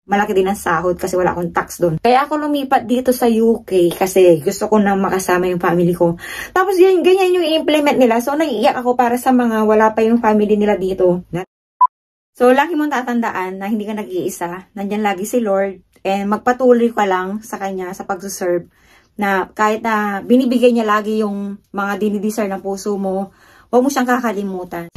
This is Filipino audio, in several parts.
malaki din ang sahod kasi wala akong tax doon. Kaya ako lumipat dito sa UK kasi gusto ko na makasama yung family ko. Tapos ganyan yung i-implement nila. So naiiyak ako para sa mga wala pa yung family nila dito. So lagi mong tatandaan na hindi ka nag-iisa. Nandyan lagi si Lord. And magpatuloy ka lang sa Kanya sa pag-serve. Na kahit na binibigay niya lagi yung mga dinidesire ng puso mo, huwag mo siyang kakalimutan.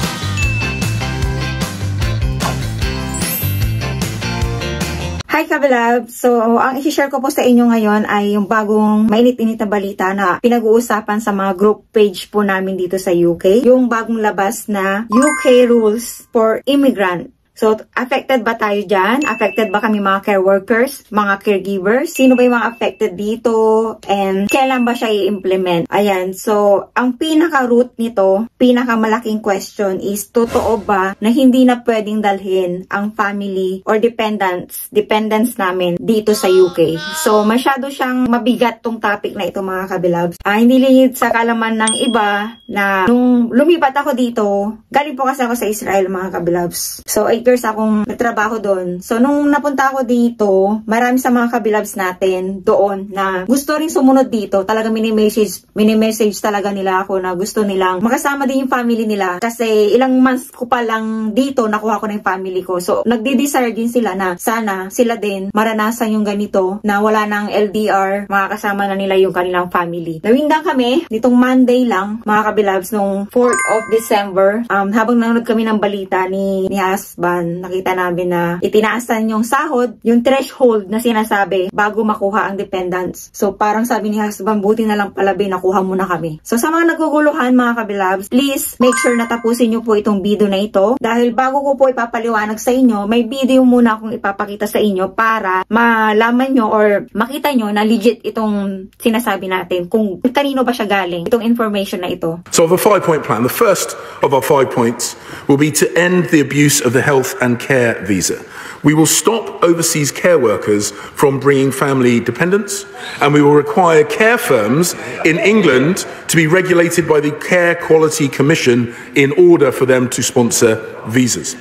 Hi Kabilab! So, ang i-share ko po sa inyo ngayon ay yung bagong mainit-init na balita na pinag-uusapan sa mga group page po namin dito sa UK. Yung bagong labas na UK Rules for Immigrant. So, affected ba tayo dyan? Affected ba kami mga care workers, mga caregivers? Sino ba yung mga affected dito? And kailan ba siya i-implement? Ayan. So, ang pinaka-root nito, pinakamalaking question is, totoo ba na hindi na pwedeng dalhin ang family or dependents namin dito sa UK? So, masyado siyang mabigat tong topic na ito mga kabilabs. Hindi lingid sa kalaman ng iba na nung lumipat ako dito, galing po kasi ako sa Israel mga kabilabs. So, 8 years akong nagtrabaho doon. So, nung napunta ako dito, marami sa mga kabilabs natin doon na gusto rin sumunod dito. Talaga mini-message talaga nila ako na gusto nilang makasama din yung family nila. Kasi ilang months ko pa lang dito, nakuha ko na yung family ko. So, nagde-desire din sila na sana sila din maranasan yung ganito na wala ng LDR, makakasama na nila yung kanilang family. Nawindang kami, nitong Monday lang, mga kabilabs, nung 4th of December, habang nanonood kami ng balita ni husband, nakita namin na itinaasan yung sahod, yung threshold na sinasabi bago makuha ang dependents. So parang sabi ni husband, buti na lang pala nakuha mo na kami. So sa mga naguguluhan mga kabilabs, please make sure na tapusin nyo po itong video na ito dahil bago ko po ipapaliwanag sa inyo, may video muna akong ipapakita sa inyo para malaman nyo or makita nyo na legit itong sinasabi natin kung kanino ba siya galing, itong information na ito. So the 5-point plan, the first of our 5 points will be to end the abuse of the health and care visa. We will stop overseas care workers from bringing family dependents, and we will require care firms in England to be regulated by the Care Quality Commission in order for them to sponsor visas.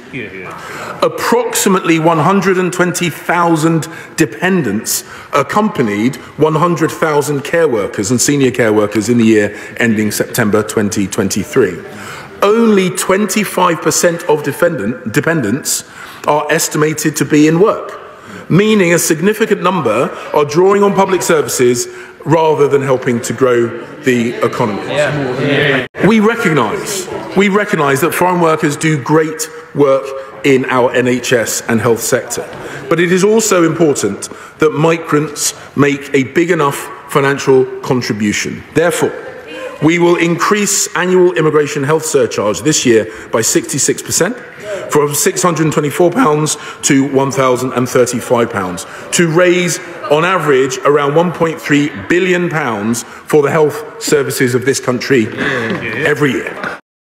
Approximately 120,000 dependents accompanied 100,000 care workers and senior care workers in the year ending September 2023. Only 25% of dependents are estimated to be in work, meaning a significant number are drawing on public services rather than helping to grow the economy. We recognise that foreign workers do great work in our NHS and health sector, but it is also important that migrants make a big enough financial contribution. Therefore, we will increase annual immigration health surcharge this year by 66%, from £624 to £1,035, to raise on average around £1.3 billion for the health services of this country every year.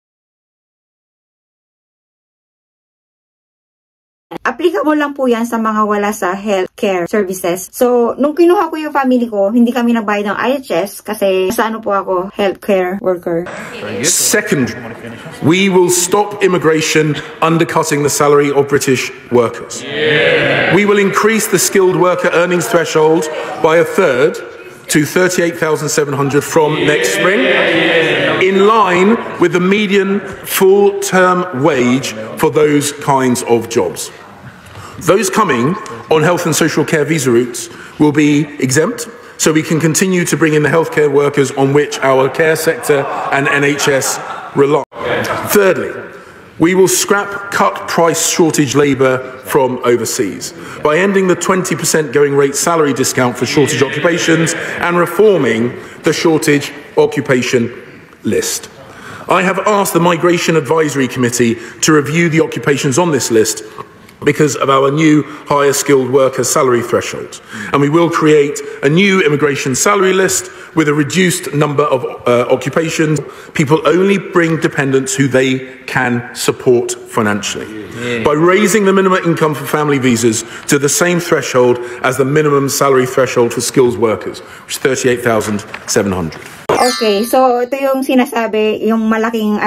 Applicable lang po yan sa mga wala sa healthcare services. So, nung kinuha ko yung family ko, hindi kami nagbayad ng IHS kasi sa ano po ako, healthcare worker. Second, we will stop immigration undercutting the salary of British workers. We will increase the skilled worker earnings threshold by a third to 38,700 from next spring, in line with the median full-term wage for those kinds of jobs. Those coming on health and social care visa routes will be exempt, so we can continue to bring in the healthcare workers on which our care sector and NHS rely. Thirdly, we will scrap cut-price shortage labour from overseas by ending the 20% going rate salary discount for shortage occupations and reforming the shortage occupation list. I have asked the Migration Advisory Committee to review the occupations on this list because of our new higher skilled worker salary thresholds. And we will create a new immigration salary list with a reduced number of occupations. People only bring dependents who they can support financially. By raising the minimum income for family visas to the same threshold as the minimum salary threshold for skilled workers, which is 38,700. Okay, so ito yung sinasabi, yung malaking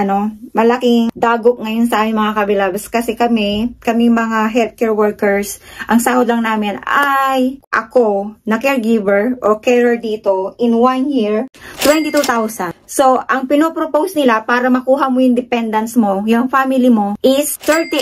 dagok ngayon sa aming mga kabilabs. Kasi kami mga healthcare workers, ang sahod lang namin ay ako na caregiver o carer dito in 1 year, 22,000. So, ang pinopropose nila para makuha mo yung dependents mo, yung family mo, is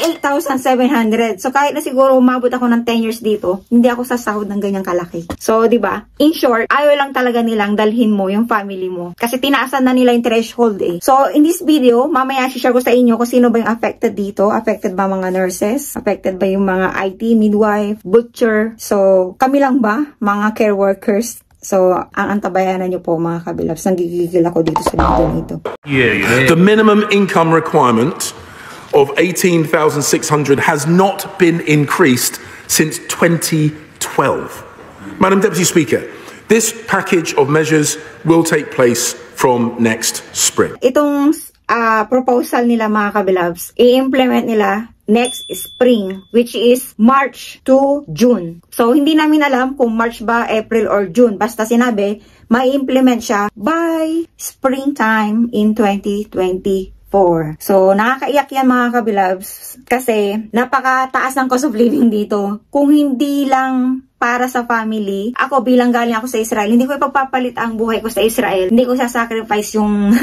38,700. So, kahit na siguro umabot ako ng 10 years dito, hindi ako sasahod ng ganyang kalaki. So, di ba? In short, ayaw lang talaga nilang dalhin mo yung family mo. Kasi tinaasan na nila yung threshold eh. So, in this video, mamaya share ko sa inyo kung sino ba yung affected dito. Affected ba mga nurses? Affected ba yung mga IT, midwife, butcher? So, kami lang ba? Mga care workers? So, ang antabayanan nyo po mga kabilabs. Nanggigigil ako dito sa video nito. The minimum income requirement of 18,600 has not been increased since 2012. Madam Deputy Speaker, this package of measures will take place from next spring. Itong proposal nila mga kabilabs, i-implement nila next spring, which is March to June. So, hindi namin alam kung March ba, April, or June. Basta sinabi, mai-implement siya by springtime in 2024. So, nakakaiyak yan mga kabilabs kasi napakataas ng cost of living dito. Kung hindi lang para sa family, ako bilang galing ako sa Israel, hindi ko ipagpapalit ang buhay ko sa Israel. Hindi ko sasacrifice yung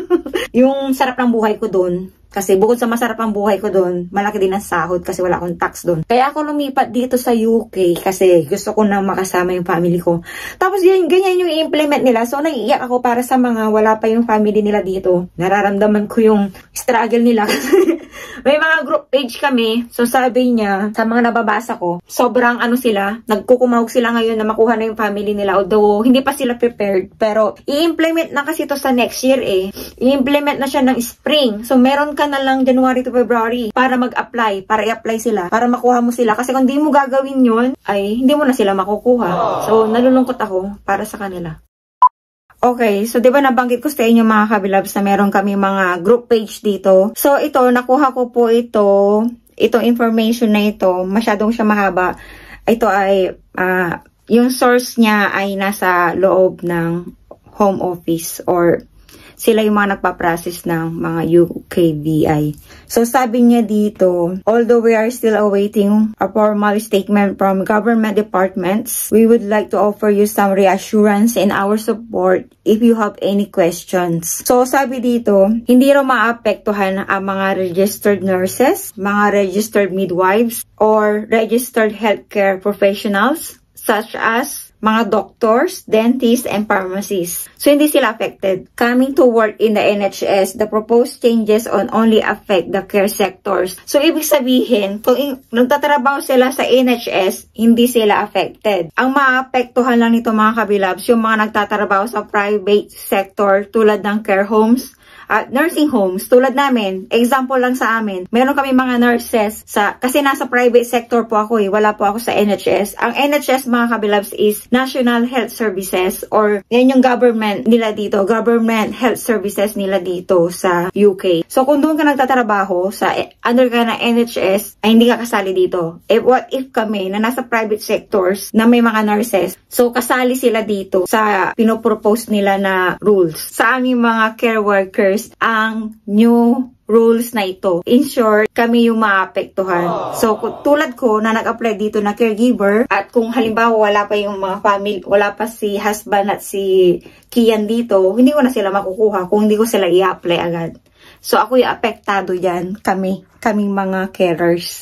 yung sarap ng buhay ko doon. Kasi bukod sa masarap ang buhay ko doon, malaki din ang sahod kasi wala akong tax doon. Kaya ako lumipat dito sa UK kasi gusto ko na makasama yung family ko. Tapos ganyan yung i-implement nila. So naiiyak ako para sa mga wala pa yung family nila dito. Nararamdaman ko yung struggle nila. May mga group page kami. So sabi niya, sa mga nababasa ko, sobrang sila, nagkukumawag sila ngayon na makuha na yung family nila. Although hindi pa sila prepared. Pero i-implement na kasi to sa next year eh. I-implement na siya ng spring. So meron ka na lang January to February para mag-apply, para i-apply sila, para makuha mo sila. Kasi kung di mo gagawin yun, ay hindi mo na sila makukuha. So, nalulungkot ako para sa kanila. Okay, so diba nabanggit ko sa inyo mga kabilabs na meron kami mga group page dito. So, ito, nakuha ko po itong information na ito, masyadong siya mahaba. Ito ay, yung source niya ay nasa loob ng home office or sila yung mga nagpa-process ng mga UKVI. So sabi niya dito, although we are still awaiting a formal statement from government departments, we would like to offer you some reassurance in our support if you have any questions. So sabi dito, hindi raw maapektuhan ang mga registered nurses, mga registered midwives, or registered healthcare professionals such as mga doctors, dentists, and pharmacists. So, hindi sila affected. Coming to work in the NHS, the proposed changes only affect the care sectors. So, ibig sabihin, kung nagtatrabaho sila sa NHS, hindi sila affected. Ang maapektuhan lang nito mga kabilabs, yung mga nagtatrabaho sa private sector tulad ng care homes, at nursing homes, tulad namin, example lang sa amin, meron kami mga nurses kasi nasa private sector po ako wala po ako sa NHS. Ang NHS mga kabilabs is National Health Services or yan yung government nila dito, government health services nila dito sa UK. So kung doon ka nagtatrabaho, under ka na NHS, ay hindi ka kasali dito. What if kami na nasa private sectors na may mga nurses, so kasali sila dito sa pinopropose nila na rules. Sa aming mga care workers, ang new rules na ito. In short, kami yung maapektuhan. So, tulad ko na nag-apply dito na caregiver at kung halimbawa wala pa yung mga family, wala pa si husband at si Kian dito, hindi ko na sila makukuha kung hindi ko sila i-apply agad. So, ako yung apektado dyan. Kaming mga carers.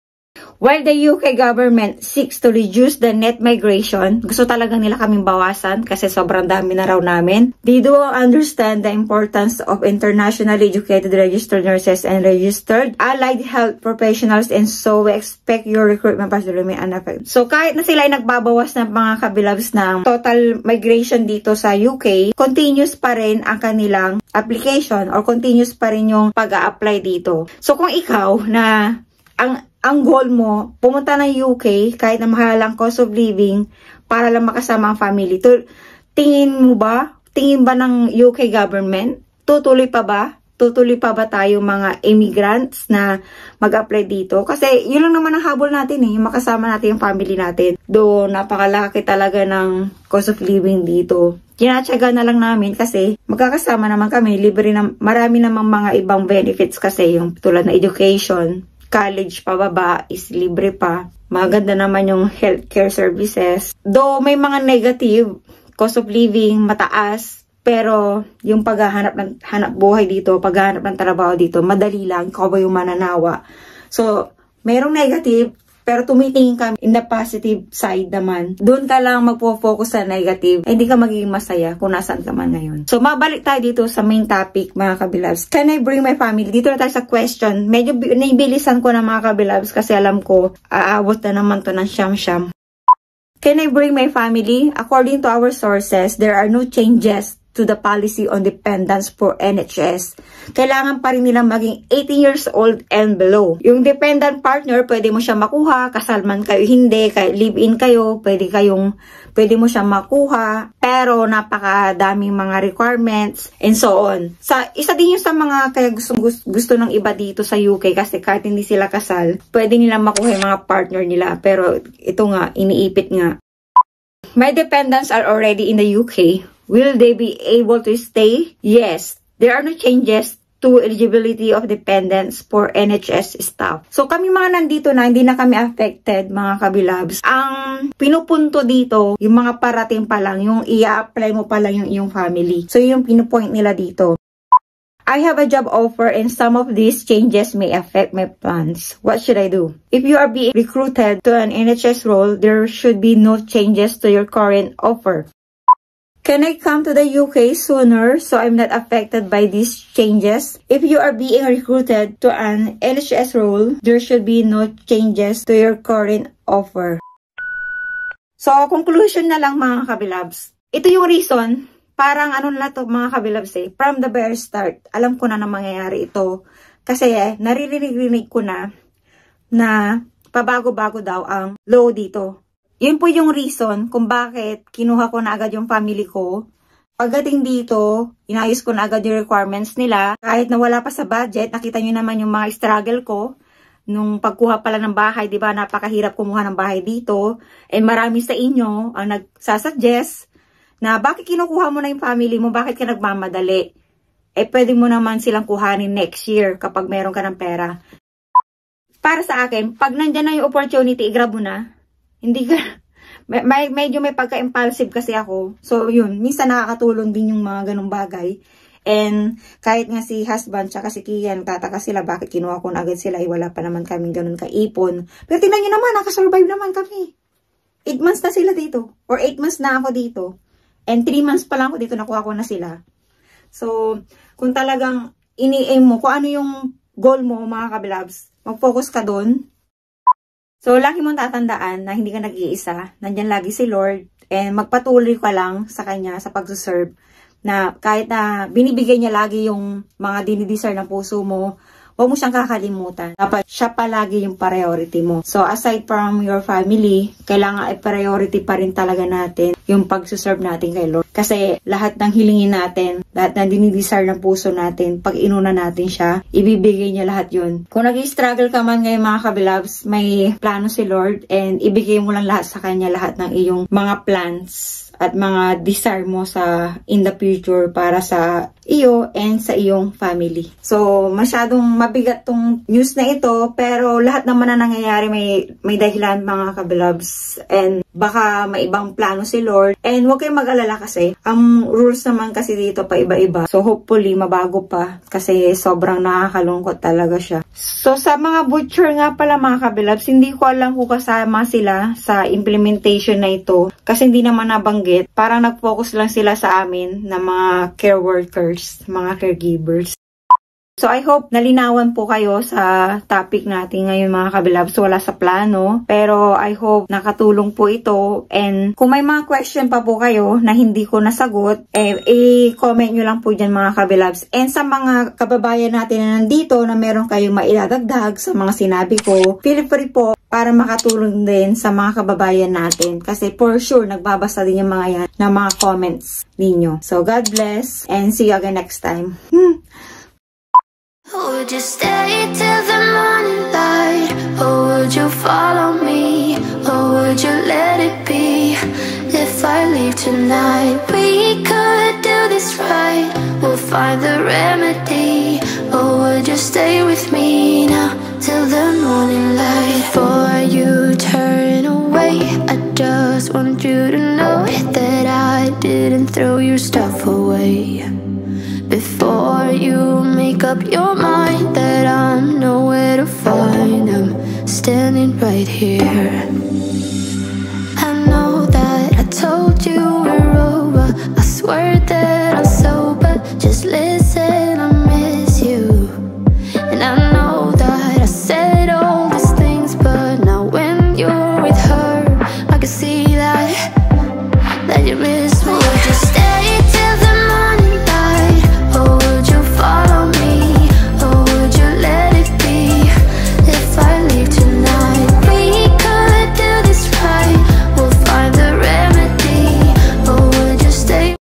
While the UK government seeks to reduce the net migration, gusto talaga nila kaming bawasan kasi sobrang dami na raw namin. They do understand the importance of internationally educated registered nurses and registered allied health professionals, and so we expect your recruitment process to remain unaffected. So kahit na sila ay nagbabawas ng mga kabilabs ng total migration dito sa UK, continuous pa rin ang kanilang application or continuous pa rin yung pag-a-apply dito. So kung ikaw na ang goal mo, pumunta ng UK kahit na mahal ang cost of living para lang makasama ang family. Tingin ba ng UK government? Tutuloy pa ba? Tutuloy pa ba tayo mga immigrants na mag-apply dito? Kasi yun lang naman ang habol natin makasama natin yung family natin. Though napakalaki talaga ng cost of living dito. Tinatsaga na lang namin kasi magkakasama naman kami, libre na, marami namang mga ibang benefits kasi yung tulad na education, college pababa is libre pa. Maganda naman yung healthcare services. Though may mga negative, cost of living, mataas, pero yung paghahanap ng hanap buhay dito, paghahanap ng trabaho dito, madali lang, ikaw ba yung mananawa. So, merong negative, pero tumitingin ka in the positive side naman. Doon ka lang magpo-focus sa negative, hindi ka magiging masaya kung nasaan ka man ngayon. So, mabalik tayo dito sa main topic, mga kabilabs. Can I bring my family? Dito na tayo sa question. Medyo naibilisan ko na, mga kabilabs, kasi alam ko, aabot na naman to ng siyam-siyam. Can I bring my family? According to our sources, there are no changes to the policy on dependents for NHS. Kailangan pa rin nilang maging 18 years old and below. Yung dependent partner, pwede mo siya makuha, kasal man kayo, hindi, live-in kayo, pwede mo siya makuha, pero napakadaming mga requirements, and so on. Isa din yung sa mga kaya gusto ng iba dito sa UK, kasi kahit hindi sila kasal, pwede nilang makuha yung mga partner nila, pero ito nga, iniipit nga. My dependents are already in the UK. Will they be able to stay? Yes. There are no changes to eligibility of dependents for NHS staff. So kami mga nandito na, hindi na kami affected, mga kabilabs. Ang pinupunto dito, yung mga parating pa lang, yung i-apply mo pa lang yung iyong family. So yung pinupoint nila dito. I have a job offer and some of these changes may affect my plans. What should I do? If you are being recruited to an NHS role, there should be no changes to your current offer. Can I come to the UK sooner so I'm not affected by these changes? If you are being recruited to an NHS role, there should be no changes to your current offer. So, conclusion na lang, mga kabilabs. Ito yung reason, parang ano na to, mga kabilabs, from the very start, alam ko na mangyayari ito. Kasi naririnig ko na pabago-bago daw ang law dito. Yun po yung reason kung bakit kinuha ko na agad yung family ko. Pagdating dito, inayos ko na agad yung requirements nila. Kahit na wala pa sa budget, nakita nyo naman yung mga struggle ko. Nung pagkuha pala ng bahay, di ba, napakahirap kumuha ng bahay dito. And marami sa inyo ang nagsasuggest na bakit kinukuha mo na yung family mo, bakit ka nagmamadali. Pwede mo naman silang kuhanin next year kapag meron ka ng pera. Para sa akin, pag nandyan na yung opportunity, i-grab mo na. Hindi ka, medyo may pagka-impulsive kasi ako. So, yun, minsan nakakatulong din yung mga ganong bagay. And, kahit nga si husband, tsaka si Kian, tataka sila, bakit kinuha ko na agad sila, wala pa naman kaming ganun kaipon. Pero tingnan nyo naman, nakasurvive naman kami. 8 months na sila dito. Or 8 months na ako dito. And 3 months pa lang ako dito, nakuha ko na sila. So, kung talagang ini-aim mo, kung ano yung goal mo, mga kabilabs, mag-focus ka doon. So, lagi mong tatandaan na hindi ka nag-iisa. Nandyan lagi si Lord. And magpatuloy ka lang sa Kanya sa pagsuserve. Na kahit na binibigay niya lagi yung mga dinidesire ng puso mo, huwag mo siyang kakalimutan. Dapat siya palagi yung priority mo. So, aside from your family, kailangan i-priority pa rin talaga natin yung pagsuserve natin kay Lord. Kasi lahat ng hilingin natin, lahat ng dinidesire ng puso natin, pag inuna natin siya, ibibigay niya lahat yun. Kung nag-struggle ka man ngayon, mga kabilabs, may plano si Lord and ibigay mo lang lahat sa Kanya, lahat ng iyong mga plans at mga desire mo sa in the future para sa iyo and sa iyong family. So, masyadong mabigat tong news na ito, pero lahat naman na nangyayari may dahilan, mga kabilabs, and baka may ibang plano si Lord. And huwag kayong mag-alala kasi ang rules naman kasi dito pa iba-iba. So, hopefully mabago pa kasi sobrang nakakalungkot talaga siya. So, sa mga butcher nga pala, mga kabilabs, hindi ko alam kung kasama sila sa implementation na ito kasi hindi naman nabanggit. Parang nag-focus lang sila sa amin na mga care workers, mga caregivers. So, I hope nalinawan po kayo sa topic natin ngayon, mga kabilabs. Wala sa plano, pero I hope nakatulong po ito. And kung may mga question pa po kayo na hindi ko nasagot, i-comment nyo lang po dyan, mga kabilabs. And sa mga kababayan natin na nandito na meron kayong mailadagdag sa mga sinabi ko, feel free po para makatulong din sa mga kababayan natin. Kasi for sure, nagbabasa din yung mga yan na mga comments ninyo. So, God bless and see you again next time. Would you stay till the morning light? Or would you follow me? Or would you let it be? If if I leave tonight? We could do this right, we'll find the remedy. Or would you stay with me now till the morning light? Before you turn away, I just want you to know that I didn't throw your stuff away. Before you make up your mind that I'm nowhere to find, I'm standing right here. I know that I told you we're over, I swear that I'm sober, just listen.